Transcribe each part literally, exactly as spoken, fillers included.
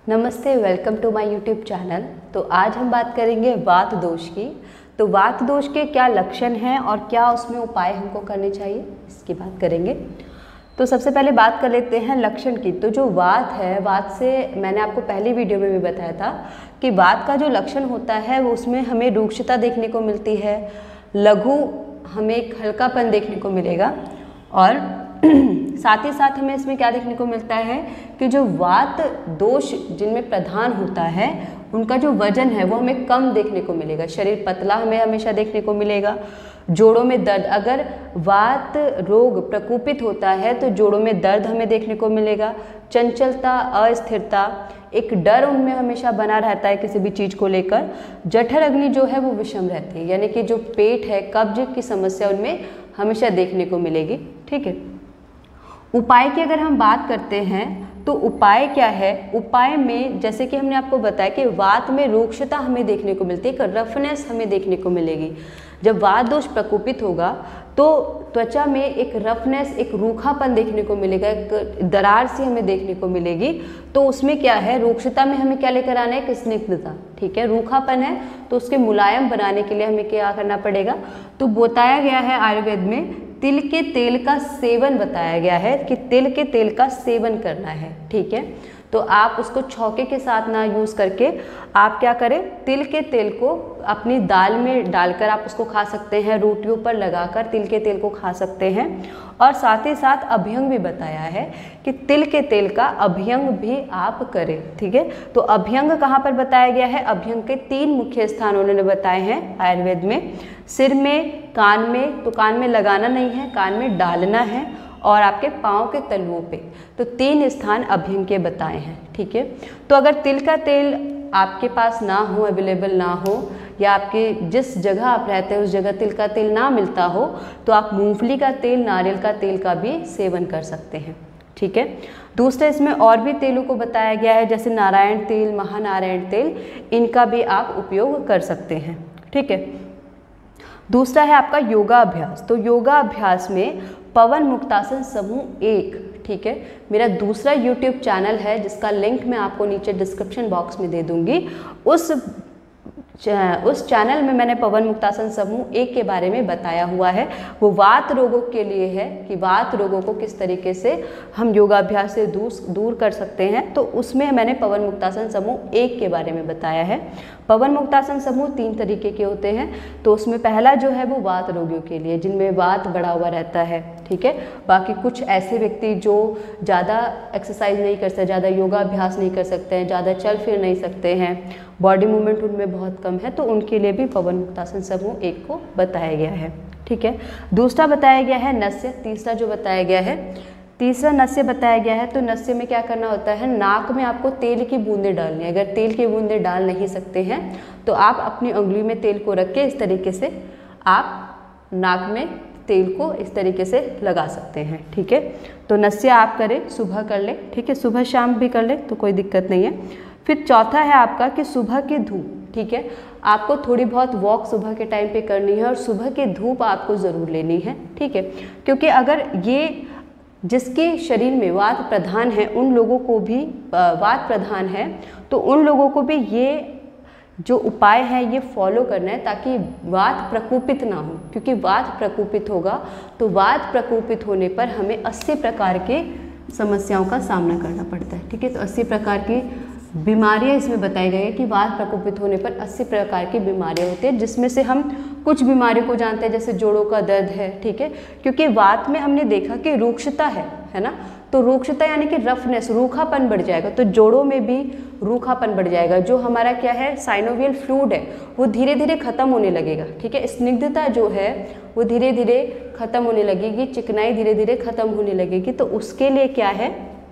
नमस्ते, welcome to my YouTube channel. तो आज हम बात करेंगे वात दोष की। तो वात दोष के क्या लक्षण हैं और क्या उसमें उपाय हमको करने चाहिए, इसकी बात करेंगे। तो सबसे पहले बात कर लेते हैं लक्षण की। तो जो वात है, वात से मैंने आपको पहली वीडियो में भी बताया था कि वात का जो लक्षण होता है वो उसमें हमें रूक्षता देखने को मिलती है, लघु हमें एक हल्कापन देखने को मिलेगा और साथ ही साथ हमें इसमें क्या देखने को मिलता है कि जो वात दोष जिनमें प्रधान होता है उनका जो वजन है वो हमें कम देखने को मिलेगा। शरीर पतला हमें हमेशा देखने को मिलेगा। जोड़ों में दर्द, अगर वात रोग प्रकोपित होता है तो जोड़ों में दर्द हमें देखने को मिलेगा। चंचलता, अस्थिरता, एक डर उनमें हमेशा बना रहता है किसी भी चीज़ को लेकर। जठर अग्नि जो है वो विषम रहती है, यानी कि जो पेट है, कब्ज की समस्या उनमें हमेशा देखने को मिलेगी। ठीक है। उपाय की अगर हम बात करते हैं तो उपाय क्या है? उपाय में जैसे कि हमने आपको बताया कि वात में रूक्षता हमें देखने को मिलती है, एक रफनेस हमें देखने को मिलेगी। जब वात दोष प्रकोपित होगा तो त्वचा में एक रफनेस, एक रूखापन देखने को मिलेगा, एक दरार सी हमें देखने को मिलेगी। तो उसमें क्या है, रूक्षता में हमें क्या लेकर आना है, एक स्निग्धता। ठीक है, रूखापन है तो उसके मुलायम बनाने के लिए हमें क्या करना पड़ेगा, तो बताया गया है आयुर्वेद में तिल के तेल का सेवन बताया गया है कि तिल के तेल का सेवन करना है। ठीक है, तो आप उसको छौके के साथ ना यूज़ करके आप क्या करें, तिल के तेल को अपनी दाल में डालकर आप उसको खा सकते हैं, रोटियों पर लगाकर तिल के तेल को खा सकते हैं। और साथ ही साथ अभ्यंग भी बताया है कि तिल के तेल का अभ्यंग भी आप करें। ठीक है, तो अभ्यंग कहाँ पर बताया गया है? अभ्यंग के तीन मुख्य स्थान उन्होंने बताए हैं आयुर्वेद में। सिर में, कान में, तो कान में लगाना नहीं है, कान में डालना है, और आपके पाँव के तलुओं पे। तो तीन स्थान अभ्यंग के बताए हैं। ठीक है, तो अगर तिल का तेल आपके पास ना हो, अवेलेबल ना हो, या आपके जिस जगह आप रहते हैं उस जगह तिल का तेल ना मिलता हो, तो आप मूंगफली का तेल, नारियल का तेल का भी सेवन कर सकते हैं। ठीक है, दूसरा इसमें और भी तेलों को बताया गया है, जैसे नारायण तेल, महानारायण तेल, इनका भी आप उपयोग कर सकते हैं। ठीक है, दूसरा है आपका योगा अभ्यास। तो योगा अभ्यास में पवन मुक्तासन समूह एक, ठीक है, मेरा दूसरा यूट्यूब चैनल है जिसका लिंक मैं आपको नीचे डिस्क्रिप्शन बॉक्स में दे दूंगी। उस उस चैनल में मैंने पवन मुक्तासन समूह एक के बारे में बताया हुआ है। वो वात रोगों के लिए है कि वात रोगों को किस तरीके से हम योगाभ्यास से दूर दूर कर सकते हैं। तो उसमें मैंने पवन मुक्तासन समूह एक के बारे में बताया है। पवन मुक्तासन समूह तीन तरीके के होते हैं। तो उसमें पहला जो है वो वात रोगियों के लिए, जिनमें वात बढ़ा हुआ रहता है। ठीक है, बाकी कुछ ऐसे व्यक्ति जो ज़्यादा एक्सरसाइज नहीं कर सकते, ज़्यादा योगा अभ्यास नहीं कर सकते हैं, ज़्यादा चल फिर नहीं सकते हैं, बॉडी मूवमेंट उनमें बहुत कम है, तो उनके लिए भी पवन मुक्तासन समूह एक को बताया गया है। ठीक है, दूसरा बताया गया है नस्य। तीसरा जो बताया गया है, तीसरा नस्य बताया गया है। तो नस्य में क्या करना होता है, नाक में आपको तेल की बूंदें डालनी है। अगर तेल की बूंदें डाल नहीं सकते हैं तो आप अपनी उंगली में तेल को रख के इस तरीके से आप नाक में तेल को इस तरीके से लगा सकते हैं। ठीक है, तो नस्य आप करें, सुबह कर ले। ठीक है, सुबह शाम भी कर ले तो कोई दिक्कत नहीं है। फिर चौथा है आपका कि सुबह की धूप। ठीक है, आपको थोड़ी बहुत वॉक सुबह के टाइम पे करनी है और सुबह की धूप आपको ज़रूर लेनी है। ठीक है, क्योंकि अगर ये जिसके शरीर में वात प्रधान है उन लोगों को भी वात प्रधान है तो उन लोगों को भी ये जो उपाय है ये फॉलो करना है ताकि वात प्रकोपित ना हो। क्योंकि वात प्रकोपित होगा तो वात प्रकोपित होने पर हमें अस्सी प्रकार के समस्याओं का सामना करना पड़ता है। ठीक है, तो अस्सी प्रकार की बीमारियां इसमें बताई गई है कि वात प्रकोपित होने पर अस्सी प्रकार की बीमारियां होती हैं, जिसमें से हम कुछ बीमारियों को जानते हैं, जैसे जोड़ों का दर्द है। ठीक है, क्योंकि वात में हमने देखा कि रूक्षता है है ना, तो रूक्षता यानी कि रफनेस, रूखापन बढ़ जाएगा, तो जोड़ों में भी रूखापन बढ़ जाएगा। जो हमारा क्या है, साइनोवियल फ्लूइड है वो धीरे धीरे खत्म होने लगेगा। ठीक है, स्निग्धता जो है वो धीरे धीरे खत्म होने लगेगी, चिकनाई धीरे धीरे खत्म होने लगेगी। तो उसके लिए क्या है,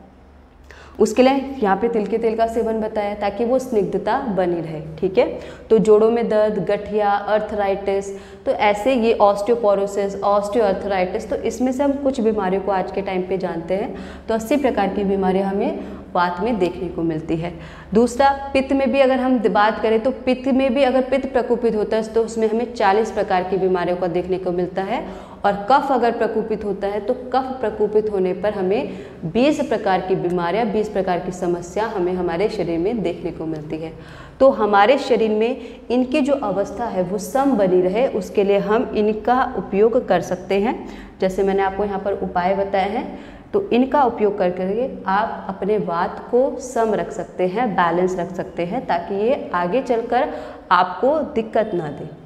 उसके लिए यहाँ पे तिल के तेल का सेवन बताया ताकि वो स्निग्धता बनी रहे। ठीक है, तो जोड़ों में दर्द, गठिया, अर्थराइटिस, तो ऐसे ये ऑस्टियोपोरोसिस, ऑस्टियोआर्थराइटिस, तो इसमें से हम कुछ बीमारियों को आज के टाइम पे जानते हैं। तो अस्सी प्रकार की बीमारियां हमें वात में देखने को मिलती है। दूसरा, पित्त में भी अगर हम बात करें तो पित्त में भी अगर पित्त प्रकोपित होता है तो उसमें हमें चालीस प्रकार की बीमारियों का देखने को मिलता है। और कफ अगर प्रकोपित होता है तो कफ प्रकोपित होने पर हमें बीस प्रकार की बीमारियां, बीस प्रकार की समस्या हमें हमारे शरीर में देखने को मिलती है। तो हमारे शरीर में इनकी जो अवस्था है वो सम बनी रहे, उसके लिए हम इनका उपयोग कर सकते हैं। जैसे मैंने आपको यहाँ पर उपाय बताए हैं, तो इनका उपयोग कर करके आप अपने वात को सम रख सकते हैं, बैलेंस रख सकते हैं, ताकि ये आगे चलकर आपको दिक्कत ना दे।